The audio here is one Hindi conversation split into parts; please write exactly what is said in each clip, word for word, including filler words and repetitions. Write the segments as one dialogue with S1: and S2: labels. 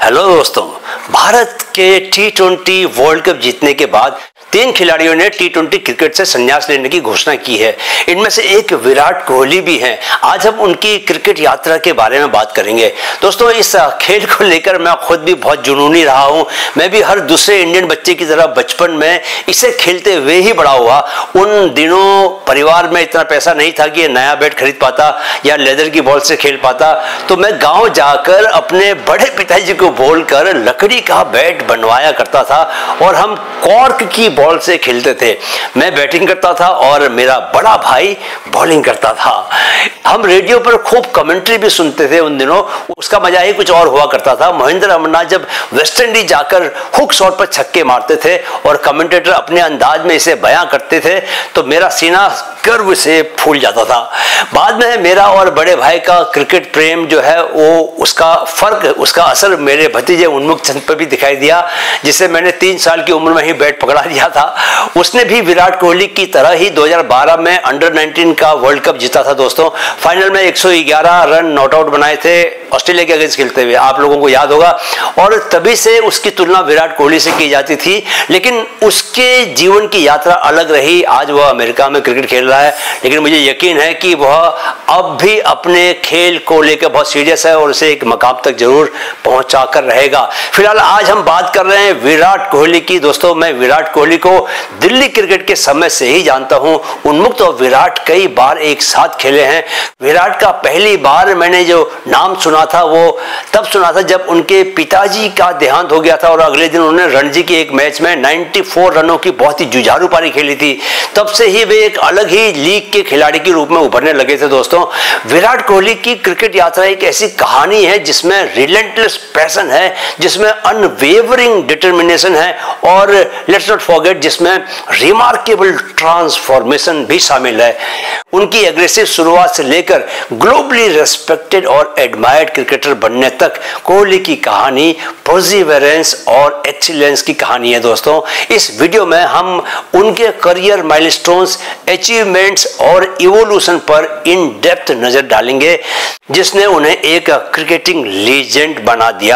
S1: हेलो दोस्तों, भारत के टी ट्वेंटी वर्ल्ड कप जीतने के बाद तीन खिलाड़ियों ने टी ट्वेंटी क्रिकेट से संन्यास लेने की घोषणा की है। इनमें से एक विराट कोहली भी हैं। आज हम उनकी क्रिकेट यात्रा के बारे में बात करेंगे। दोस्तों, इस खेल को लेकर मैं खुद भी बहुत जुनूनी रहा हूं। मैं भी हर दूसरे इंडियन बच्चे की तरह बचपन में इसे खेलते हुए ही बड़ा हुआ। उन दिनों परिवार में इतना पैसा नहीं था कि नया बैट खरीद पाता या लेदर की बॉल से खेल पाता, तो मैं गाँव जाकर अपने बड़े पिताजी को बोलकर लकड़ी का बैट बनवाया करता था और हम कॉर्क की बॉल से खेलते थे। मैं बैटिंग करता था और मेरा बड़ा भाई बॉलिंग करता था। हम रेडियो पर खूब कमेंट्री भी सुनते थे उन दिनों। उसका मजा ही कुछ और हुआ करता था। महेंद्र अमरनाथ जब वेस्ट इंडीज जाकर हुक शॉट पर छक्के मारते थे और कमेंटेटर अपने अंदाज में इसे बयां करते थे तो मेरा सीना गर्व से फूल जाता था। बाद में मेरा और बड़े भाई का क्रिकेट प्रेम जो है वो उसका फर्क उसका असर मेरे भतीजे उन्मुख चंद पर भी दिखाई दिया, जिसे मैंने तीन साल की उम्र में ही बैट पकड़ा दिया था। उसने भी विराट कोहली की तरह ही दो हज़ार बारह में अंडर नाइनटीन का वर्ल्ड कप जीता था। दोस्तों, फाइनल में एक सौ ग्यारह रन नॉट आउट बनाए थे ऑस्ट्रेलिया के अगेंस्ट खेलते हुए, आप लोगों को याद होगा। और तभी से उसकी तुलना विराट कोहली से की जाती थी, लेकिन उसके जीवन की यात्रा अलग रही। आज वह अमेरिका में क्रिकेट खेल रहा है, लेकिन मुझे यकीन है कि वह अब भी अपने खेल को लेकर बहुत सीरियस है और उसे एक मकाम तक जरूर पहुंचा कर रहेगा। फिलहाल आज हम बात कर रहे हैं विराट कोहली की। दोस्तों, मैं विराट कोहली को दिल्ली क्रिकेट के समय से ही जानता हूं। उन्मुक्त और विराट कई बार एक साथ खेले हैं। विराट का पहली बार मैंने जो नाम सुना था वो तब सुना था जब उनके पिताजी का देहांत हो गया था और अगले दिन उन्होंने रणजी के एक मैच में चौरानवे रनों की बहुत ही जुझारू पारी खेली थी। तब से ही वे एक अलग ही लीग के खिलाड़ी के रूप में उभरने लगे थे। दोस्तों, विराट कोहली की क्रिकेट यात्रा एक ऐसी कहानी है जिसमें रिलेंटलेस पैशन है, जिसमें अनवेवरिंग डिटर्मिनेशन है और लेट्स नॉट फॉरगेट जिसमें रिमार्केबल ट्रांसफॉर्मेशन भी शामिल है। उनकी एग्रेसिव शुरुआत से लेकर ग्लोबली रेस्पेक्टेड और एडमायर्ड क्रिकेटर बनने तक कोहली की कहानी पर्सिवरेंस और एक्सीलेंस की कहानी है। दोस्तों, इस वीडियो में हम उनके करियर माइलस्टोन्स, अचीवमेंट्स और इवोल्यूशन पर इन डेप्थ नजर डालेंगे, जिसने उन्हें एक क्रिकेटिंग लीजेंड बना दिया।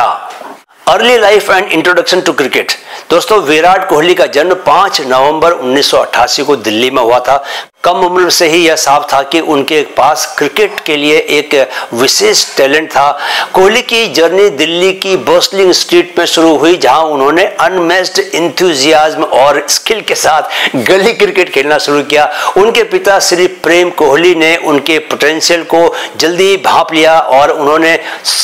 S1: Early life and introduction to cricket. दोस्तों, विराट कोहली का जन्म पाँच नवंबर उन्नीस सौ अट्ठासी को दिल्ली में हुआ था। कम उम्र से ही यह साफ था कि उनके पास क्रिकेट के लिए एक विशेष टैलेंट था। कोहली की जर्नी दिल्ली की बर्सलिंग स्ट्रीट में शुरू हुई, जहां उन्होंने अनमैच्ड एंथुसियाज्म और स्किल के साथ गली क्रिकेट खेलना शुरू किया। उनके पिता श्री प्रेम कोहली ने उनके पोटेंशियल को जल्दी भांप लिया और उन्होंने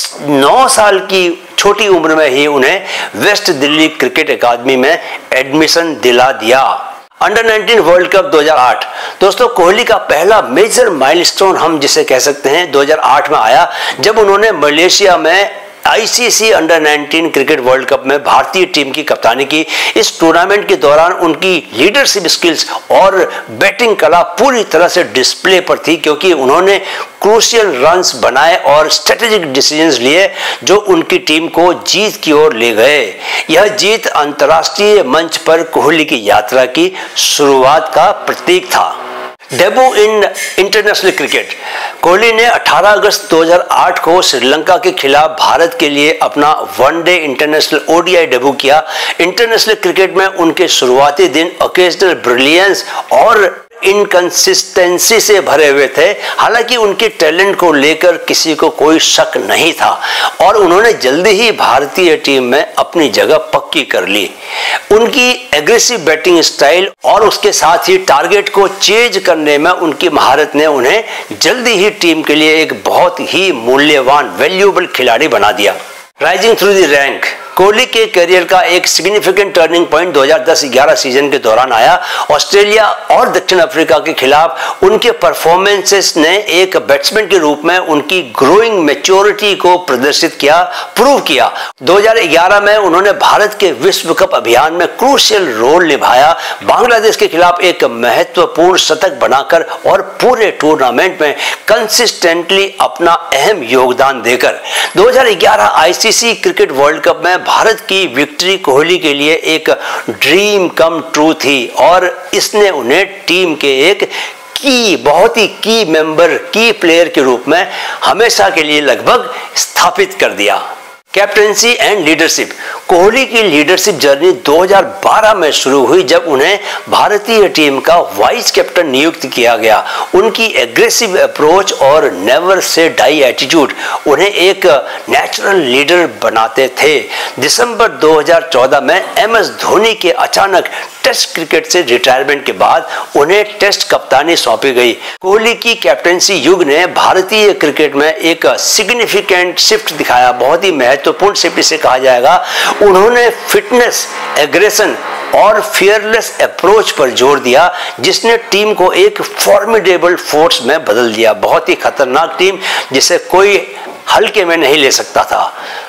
S1: नौ साल की छोटी उम्र में ही उन्हें वेस्ट दिल्ली क्रिकेट अकादमी में एडमिशन दिला दिया। अंडर नाइनटीन वर्ल्ड कप दो हज़ार आठ। दोस्तों, कोहली का पहला मेजर माइलस्टोन हम जिसे कह सकते हैं दो हज़ार आठ में आया, जब उन्होंने मलेशिया में ICC under nineteen cricket world cup में भारतीय टीम की कप्तानी की। इस टूर्नामेंट के दौरान उनकी लीडरशिप स्किल्स और बैटिंग कला पूरी तरह से डिस्प्ले पर थी, क्योंकि उन्होंने क्रूशियल रन्स बनाए और स्ट्रेटेजिक डिसीजंस लिए जो उनकी टीम को जीत की ओर ले गए। यह जीत अंतर्राष्ट्रीय मंच पर कोहली की यात्रा की शुरुआत का प्रतीक था। Debut in international cricket. Kohli ने अठारह अगस्त दो हज़ार आठ को श्रीलंका के खिलाफ भारत के लिए अपना वनडे इंटरनेशनल ओडीआई डेब्यू किया। इंटरनेशनल क्रिकेट में उनके शुरुआती दिन ओकेजनल ब्रिलियंस और इनकंसिस्टेंसी से भरे हुए थे। हालांकि उनके टैलेंट को लेकर किसी को कोई शक नहीं था और उन्होंने जल्दी ही भारतीय टीम में अपनी जगह पक्की कर ली। उनकी एग्रेसिव बैटिंग स्टाइल और उसके साथ ही टारगेट को चेज करने में उनकी महारत ने उन्हें जल्दी ही टीम के लिए एक बहुत ही मूल्यवान वैल्यूएबल खिलाड़ी बना दिया। Rising through the rank. Kohli के करियर का एक सिग्निफिकेंट टर्निंग पॉइंट दो हज़ार दस ग्यारह सीजन के दौरान आया। ऑस्ट्रेलिया और दक्षिण अफ्रीका के खिलाफ उनके परफॉर्मेंसेस ने एक बैट्समैन के रूप में उनकी ग्रोइंग मैच्योरिटी को प्रदर्शित किया, प्रूव किया। दो हज़ार ग्यारह में उन्होंने भारत के विश्व कप अभियान में क्रूशियल रोल निभाया, बांग्लादेश के खिलाफ एक महत्वपूर्ण शतक बनाकर और पूरे टूर्नामेंट में कंसिस्टेंटली अपना अहम योगदान देकर। दो हज़ार ग्यारह आईसीसी क्रिकेट वर्ल्ड कप में भारत की विक्ट्री कोहली के लिए एक ड्रीम कम ट्रू थी और इसने उन्हें टीम के एक की बहुत ही की मेंबर, की प्लेयर के रूप में हमेशा के लिए लगभग स्थापित कर दिया। Captaincy and leadership. कोहली की लीडरशिप जर्नी दो हज़ार बारह में शुरू हुई जब उन्हें भारतीय टीम का वाइस कैप्टन नियुक्त किया गया। उनकी एग्रेसिव अप्रोच और नेवर से डाई एटीट्यूड उन्हें एक नेचुरल लीडर बनाते थे। दिसंबर दो हज़ार चौदह में एम एस धोनी के अचानक टेस्ट क्रिकेट से रिटायरमेंट के बाद उन्हें टेस्ट कप्तानी सौंपी गई। कोहली की कैप्टेंसी युग ने भारतीय क्रिकेट में एक सिग्निफिकेंट शिफ्ट दिखाया, बहुत ही महत्वपूर्ण शिफ्ट इसे कहा जाएगा। उन्होंने फिटनेस, एग्रेशन और फियरलेस अप्रोच पर जोर दिया, जिसने टीम को एक फॉर्मिडेबल फोर्स में बदल दिया। बहुत ही खतरनाक टीम जिसे कोई हल्के में नहीं ले सकता था।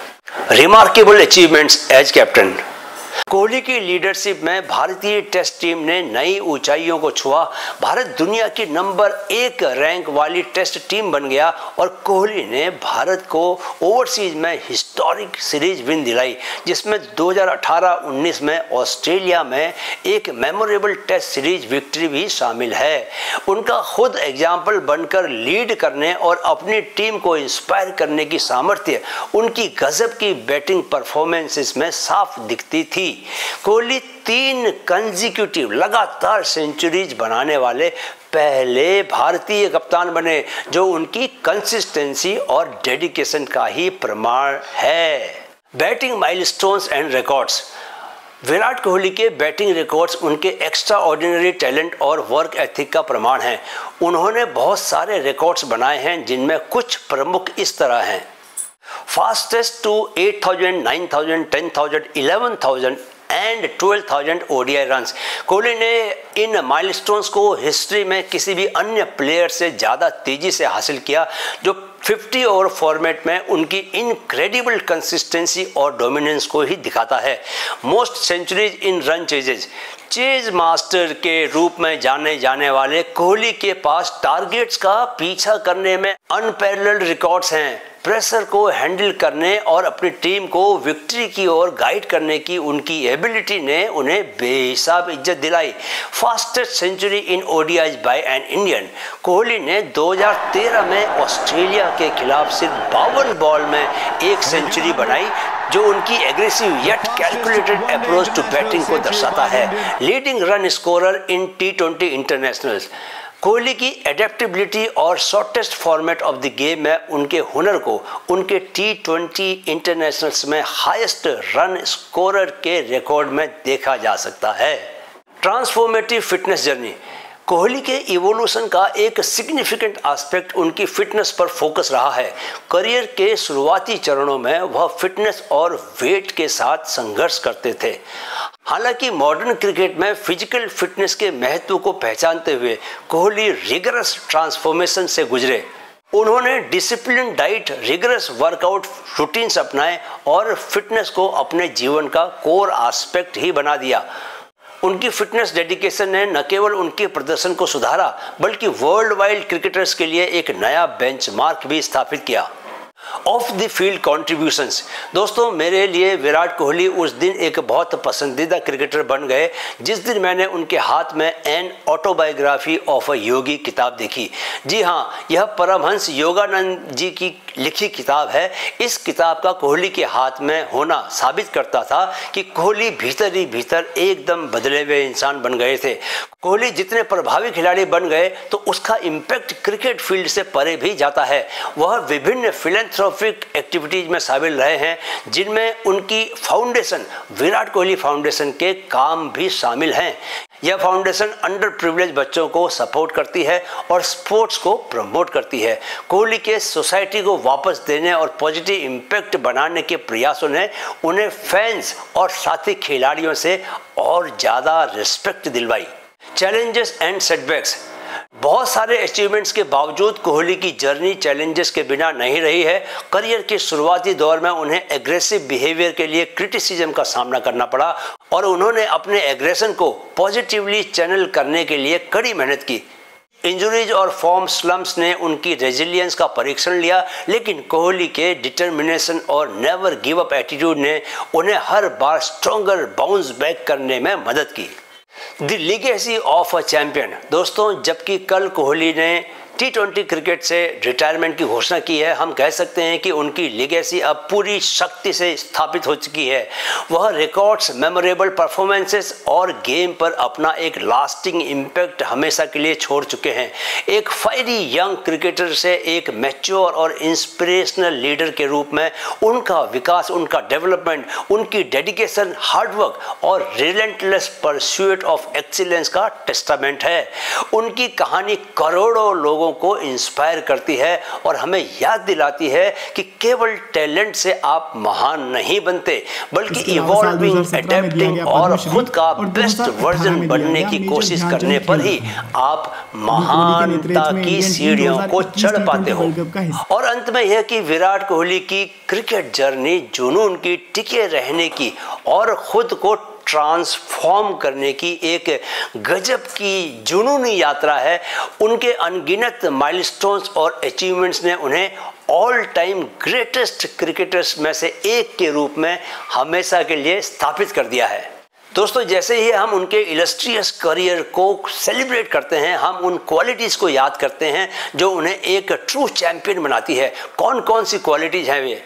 S1: Remarkable achievements as captain. Kohli की लीडरशिप में भारतीय टेस्ट टीम ने नई ऊंचाइयों को छुआ। भारत दुनिया की नंबर एक रैंक वाली टेस्ट टीम बन गया और कोहली ने भारत को ओवरसीज में हिस्टोरिक सीरीज विन दिलाई, जिसमें दो हज़ार अठारह उन्नीस में ऑस्ट्रेलिया में एक मेमोरेबल टेस्ट सीरीज विक्ट्री भी शामिल है। उनका खुद एग्जाम्पल बनकर लीड करने और अपनी टीम को इंस्पायर करने की सामर्थ्य उनकी गजब की बैटिंग परफॉर्मेंसेस में साफ दिखती थी। कोहली तीन कंसेक्यूटिव लगातार सेंचुरीज बनाने वाले पहले भारतीय कप्तान बने, जो उनकी कंसिस्टेंसी और डेडिकेशन का ही प्रमाण है। Batting milestones and records. Virat Kohli के बैटिंग रिकॉर्ड्स उनके एक्स्ट्रा ऑर्डिनरी टैलेंट और वर्क एथिक का प्रमाण हैं। उन्होंने बहुत सारे रिकॉर्ड्स बनाए हैं, जिनमें कुछ प्रमुख इस तरह हैं। Fastest to eight thousand, nine thousand, ten thousand, eleven thousand and twelve thousand ODI runs. Kohli ने इन माइलस्टोन्स को हिस्ट्री में किसी भी अन्य प्लेयर से ज़्यादा तेज़ी से हासिल किया, जो पचास ओवर फॉर्मेट में उनकी इनक्रेडिबल कंसिस्टेंसी और डोमिनेंस को ही दिखाता है। Most centuries in run chases. Chase master के रूप में जाने जाने वाले कोहली के पास टारगेट्स का पीछा करने में अनपैरेलल्ड रिकॉर्ड्स हैं। प्रेशर को हैंडल करने और अपनी टीम को विक्ट्री की ओर गाइड करने की उनकी एबिलिटी ने उन्हें बेहिसाब इज्जत दिलाई। Fastest century in ODI by an Indian. Kohli ने दो हज़ार तेरह में ऑस्ट्रेलिया के खिलाफ सिर्फ बावन बॉल में एक सेंचुरी बनाई, जो उनकी aggressive yet calculated approach to batting को दर्शाता है। Leading run scorer in T twenty internationals. Kohli की एडेप्टेबिलिटी और shortest format of the game में उनके हुनर को उनके टी ट्वेंटी इंटरनेशनल्स में हाईएस्ट रन स्कोरर के रिकॉर्ड में देखा जा सकता है। Transformative fitness journey. कोहली के इवोल्यूशन का एक सिग्निफिकेंट एस्पेक्ट उनकी फिटनेस पर फोकस रहा है। करियर के शुरुआती चरणों में वह फिटनेस और वेट के साथ संघर्ष करते थे। हालांकि मॉडर्न क्रिकेट में फिजिकल फिटनेस के महत्व को पहचानते हुए कोहली रिगरस ट्रांसफॉर्मेशन से गुजरे। उन्होंने discipline diet, rigorous workout routines अपनाए और फिटनेस को अपने जीवन का कोर एस्पेक्ट ही बना दिया। उनकी फिटनेस डेडिकेशन ने न केवल उनके प्रदर्शन को सुधारा, बल्कि वर्ल्ड वाइड क्रिकेटर्स के लिए एक नया बेंचमार्क भी स्थापित किया। Off the field contributions. दोस्तों, मेरे लिए विराट कोहली उस दिन एक बहुत पसंदीदा क्रिकेटर बन गए जिस दिन मैंने उनके हाथ में an autobiography of a yogi किताब देखी। जी हाँ, यह परमहंस योगानंद जी की लिखी किताब है। इस किताब का कोहली के हाथ में होना साबित करता था कि कोहली भीतर ही भीतर एकदम बदले हुए इंसान बन गए थे। कोहली जितने प्रभावी खिलाड़ी बन गए, तो उसका इम्पैक्ट क्रिकेट फील्ड से परे भी जाता है। वह विभिन्न फिलैंथ्रोपिक एक्टिविटीज में शामिल रहे हैं, जिनमें उनकी फाउंडेशन विराट कोहली फाउंडेशन के काम भी शामिल हैं। यह फाउंडेशन अंडर प्रिविलेज बच्चों को सपोर्ट करती है और स्पोर्ट्स को प्रमोट करती है। कोहली के सोसाइटी को वापस देने और पॉजिटिव इम्पैक्ट बनाने के प्रयासों ने उन्हें फैंस और साथी खिलाड़ियों से और ज़्यादा रिस्पेक्ट दिलवाई। Challenges and setbacks. बहुत सारे अचीवमेंट्स के बावजूद कोहली की जर्नी चैलेंजेस के बिना नहीं रही है। करियर के शुरुआती दौर में उन्हें एग्रेसिव बिहेवियर के लिए क्रिटिसिज्म का सामना करना पड़ा और उन्होंने अपने एग्रेशन को पॉजिटिवली चैनल करने के लिए कड़ी मेहनत की। इंजरीज और फॉर्म स्लम्प्स ने उनकी रेजिलियंस का परीक्षण लिया, लेकिन कोहली के डिटर्मिनेशन और नेवर गिव अप एटीट्यूड ने उन्हें हर बार स्ट्रॉन्गर बाउंस बैक करने में मदद की। The legacy of a champion. दोस्तों, जबकि कल कोहली ने टी ट्वेंटी क्रिकेट से रिटायरमेंट की घोषणा की है। हम कह सकते हैं कि उनकी लीगेसी अब पूरी शक्ति से स्थापित हो चुकी है। वह रिकॉर्ड्स, मेमोरेबल परफॉर्मेंसेस और गेम पर अपना एक लास्टिंग इम्पैक्ट हमेशा के लिए छोड़ चुके हैं। एक फायरी यंग क्रिकेटर से एक मैच्योर और इंस्पिरेशनल लीडर के रूप में उनका विकास, उनका डेवलपमेंट, उनकी डेडिकेशन, हार्डवर्क और रिलेंटलेस परस्यूट ऑफ एक्सीलेंस का टेस्टामेंट है। उनकी कहानी करोड़ों लोगों को इंस्पायर करती है और हमें याद दिलाती है कि केवल टैलेंट से आप महान नहीं बनते, बल्कि इवॉल्विंग, एडेप्टिंग और खुद का बेस्ट वर्जन बनने की कोशिश करने पर ही आप महानता की सीढ़ियों को चढ़ पाते हो। और अंत में यह कि विराट कोहली की क्रिकेट जर्नी जुनून की, टिके रहने की और खुद को ट्रांसफॉर्म करने की एक गजब की जुनूनी यात्रा है। उनके अनगिनत माइलस्टोन्स और अचीवमेंट्स ने उन्हें ऑल टाइम ग्रेटेस्ट क्रिकेटर्स में से एक के रूप में हमेशा के लिए स्थापित कर दिया है। दोस्तों, जैसे ही हम उनके इलस्ट्रियस करियर को सेलिब्रेट करते हैं, हम उन क्वालिटीज़ को याद करते हैं जो उन्हें एक ट्रू चैंपियन बनाती है। कौन कौन सी क्वालिटीज़ हैं वे?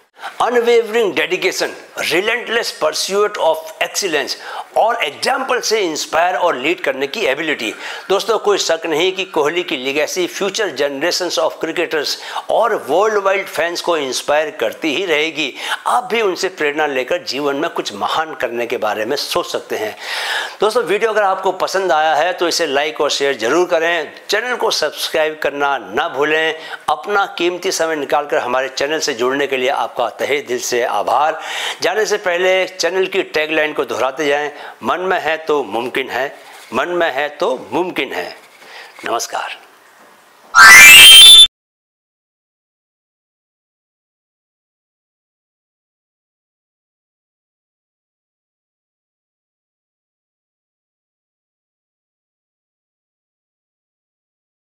S1: Unwavering dedication, relentless pursuit of excellence और एग्जाम्पल से इंस्पायर और लीड करने की एबिलिटी। दोस्तों, कोई शक नहीं कि कोहली की legacy future generations of cricketers और वर्ल्ड वाइड फैंस को इंस्पायर करती ही रहेगी। आप भी उनसे प्रेरणा लेकर जीवन में कुछ महान करने के बारे में सोच सकते हैं। दोस्तों, वीडियो अगर आपको पसंद आया है तो इसे लाइक और शेयर जरूर करें। चैनल को सब्सक्राइब करना ना भूलें। अपना कीमती समय निकालकर हमारे चैनल से जुड़ने के लिए आपका तहे दिल से आभार। जाने से पहले चैनल की टैगलाइन को दोहराते जाएं, मन में है तो मुमकिन है, मन में है तो मुमकिन है। नमस्कार।